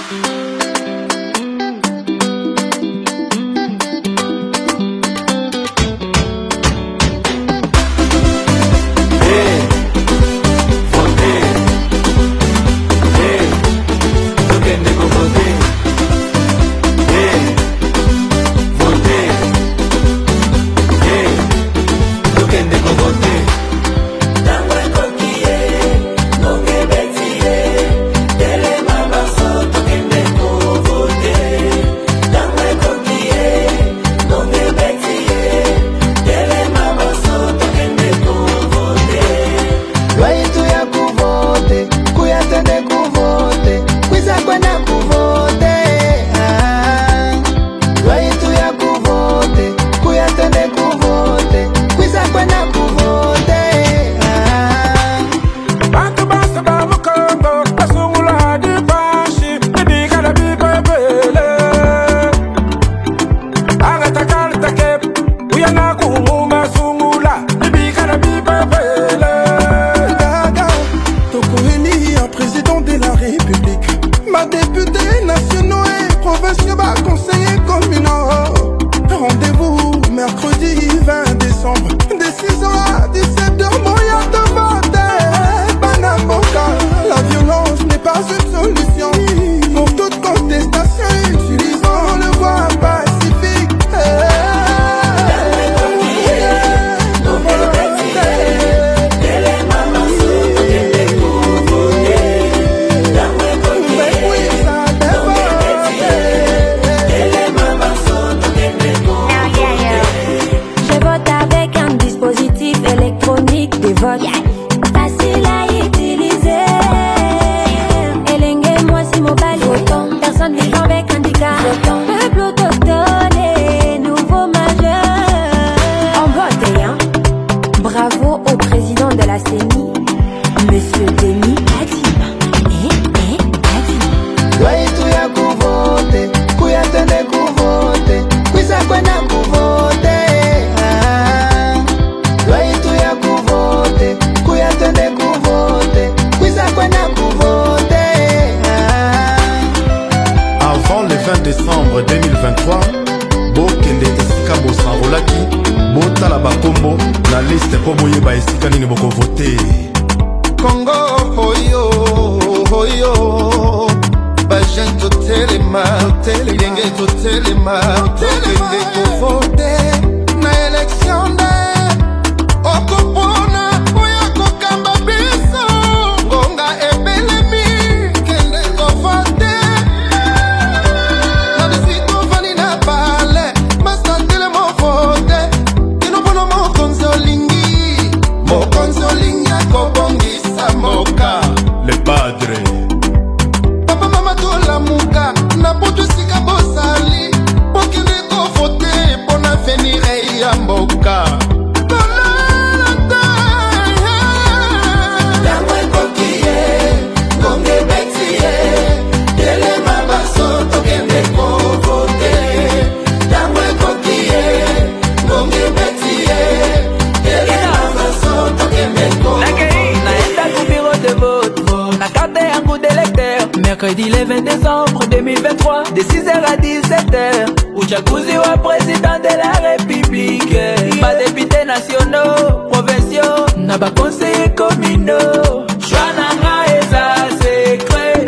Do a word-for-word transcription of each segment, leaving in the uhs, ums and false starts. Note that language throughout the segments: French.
Mercredi le vingt décembre deux mille vingt-trois, de six heures à dix-sept heures, Uchaguzi wa président de la République. Pas députés nationaux, provinciaux, na ba conseillers communaux. Choix nanga eza secret,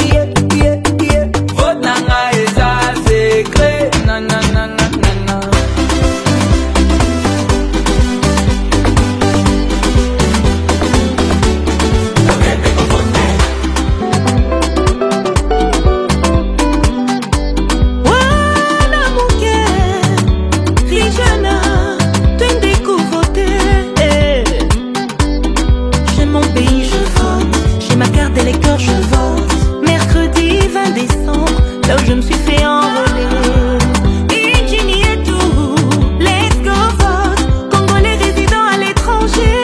vote nanga eza secret, na na na na na na. Je me suis fait enrôler. Ingénie et tout, let's go vote. Congolais résidant à l'étranger.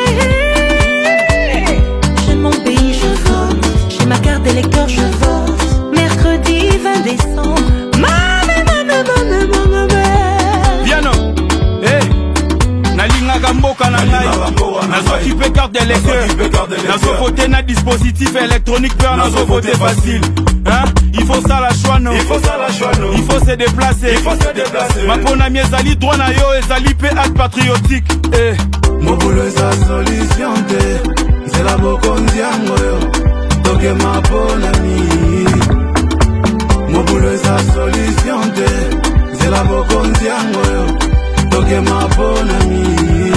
J'aime mon pays, je vote. J'ai ma carte d'électeur, je vote. Mercredi vingt décembre. Mame, mame, mame, mame, mame. Piano, hey, nalinga mboka na ngai. Nazo kipe carte d'électeur. Nazo voter na dispositif électronique, peur nazo voter facile. Hein? Il faut ça la choix non. Il faut ça la choix non. Il faut se déplacer. Il faut se déplacer. Ma ponami ezali droit na yo ezali pe acte patriotique. Eh. Mobulu eza solution te. Nzela bokonzi yango yo. Toke ma ponami. Mobulu eza solution te. Nzela bokonzi yango yo. Toke ma ponami.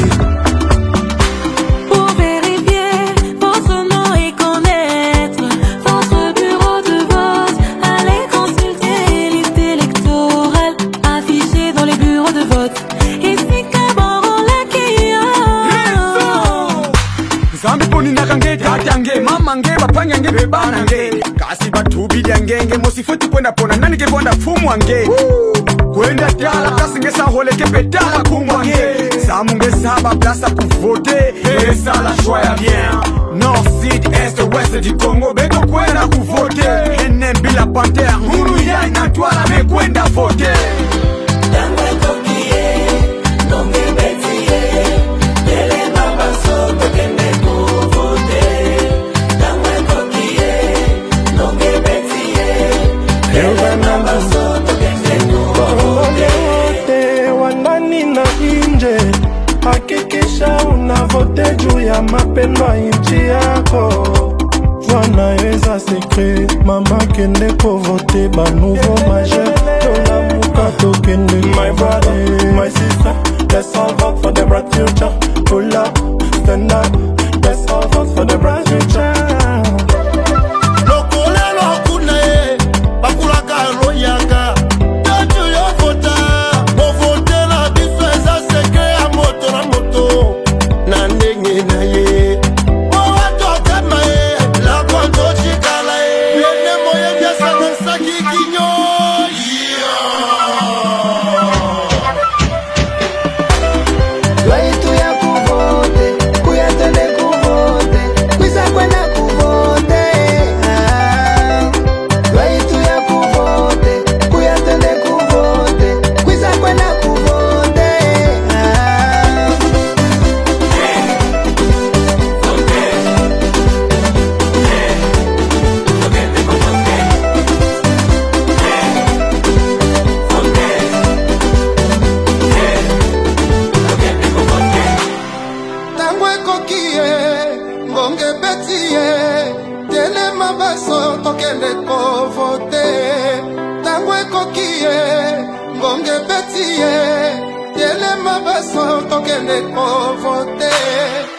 Zambi poni nakange tatange mamange bapanyange bebanange kasi batubili angenge mosifoti kwenda pona nani ke bonda fumu ange kwenda tala kasi ngesa holeke petala kumwange samunge saba plasa kuvote esa la choix ya bien Nord, Sud, Est, Ouest du Congo beto kwenda kuvote ene bila panter huru ya na twala me kwenda vote Tangwe kokie nonge betie tele mama soto kende hakikisha unavote juu ya mapendo ya nchi yako. Wanaweza sekre mama kende kovote ba nouveau majeur tolamuka tokende. My brother, my sister, let's all vote for the bright future. Pull up, stand up, let's all vote for the bright future. Ngonge betie, tele mabaso tokende ko vote.